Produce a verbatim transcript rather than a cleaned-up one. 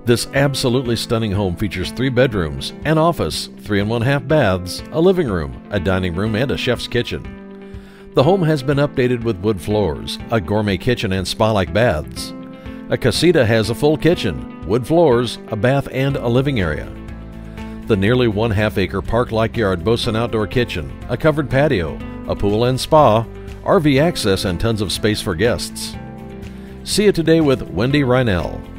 This absolutely stunning home features three bedrooms, an office, three and one half baths, a living room, a dining room, and a chef's kitchen. The home has been updated with wood floors, a gourmet kitchen, and spa-like baths. A casita has a full kitchen, wood floors, a bath, and a living area. The nearly one half acre park-like yard boasts an outdoor kitchen, a covered patio, a pool and spa, R V access, and tons of space for guests. See it today with Wendi Reinl.